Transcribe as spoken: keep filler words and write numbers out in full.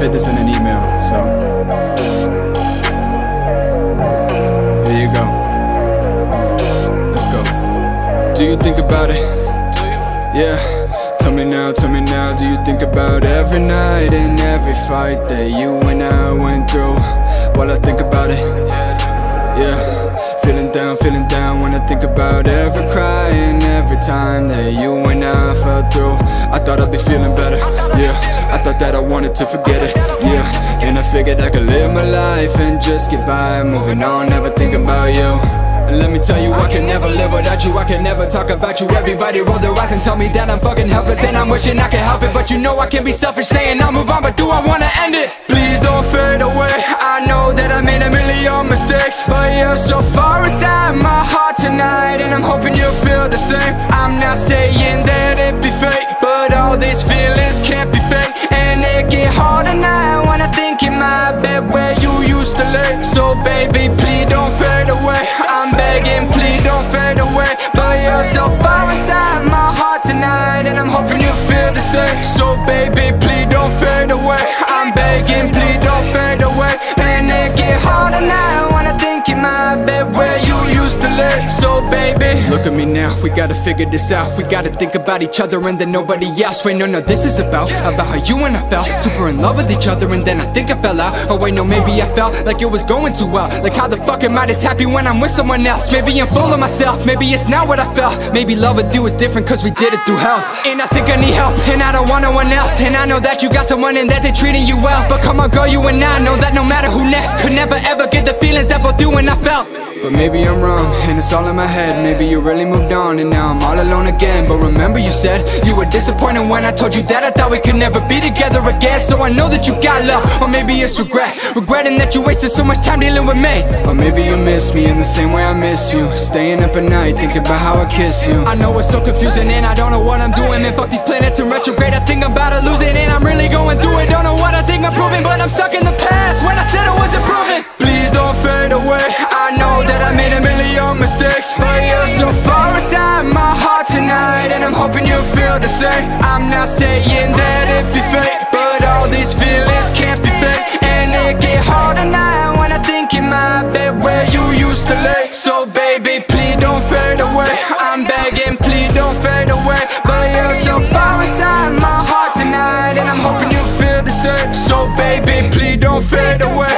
write this in an email, so here you go. Let's go. Do you think about it? Yeah. Tell me now, tell me now, do you think about every night and every fight that you and I went through? While I think about it, yeah. Feeling down, feeling down when I think about every cry and every time that you and I fell through. I thought I'd be feeling better, yeah. I thought that I wanted to forget it, yeah. And I figured I could live my life and just get by, moving on, never think about you. And let me tell you, I can never live without you. I can never talk about you. Everybody roll their eyes and tell me that I'm fucking helpless, and I'm wishing I could help it, but you know I can be selfish, saying I'll move on, but do I wanna end it? Please don't fade away. I know that I made a million mistakes, but you're so far inside my heart tonight, and I'm hoping you feel the same. I'm not saying that it be fake, but all these feelings can't be fake, and it get harder now when I think in my bed where you used to lay. So baby, please don't fade away. I'm begging, please don't fade away, but you're so far inside my heart tonight, and I'm hoping you feel the same. So baby, please don't fade away. I'm begging, please don't fade away, and it get harder now when I think in my bed where you used to lay. So baby, look at me now, we gotta figure this out. We gotta think about each other and then nobody else. Wait, no, no, this is about, about how you and I felt super in love with each other, and then I think I fell out. Oh wait, no, maybe I felt like it was going too well. Like how the fuck am I this happy when I'm with someone else? Maybe I'm full of myself, maybe it's not what I felt. Maybe love with you is different cause we did it through hell. And I think I need help, and I don't want no one else. And I know that you got someone and that they treating you well, but come on girl, you and I know that no matter who next, could never ever get the feelings that both you and I felt. But maybe I'm wrong, and it's all in my head. Maybe you really moved on, and now I'm all alone again. But remember you said you were disappointed when I told you that I thought we could never be together again. So I know that you got love, or maybe it's regret, regretting that you wasted so much time dealing with me. Or maybe you miss me in the same way I miss you, staying up at night thinking about how I kiss you. I know it's so confusing and I don't know what I'm doing. Man, fuck these planets in retrograde, I think I'm about to lose it, and I'm really going through it. Don't know what I think I'm proving, but I'm stuck in the past when I said I wasn't proven. Please don't fade away. I know that I made a million mistakes, but you're so far inside my heart tonight, and I'm hoping you feel the same. I'm not saying that it be fake, but all these feelings can't be fake, and it get harder now when I think in my bed where you used to lay. So baby, please don't fade away. I'm begging, please don't fade away, but you're so far inside my heart tonight, and I'm hoping you feel the same. So baby, please don't fade away.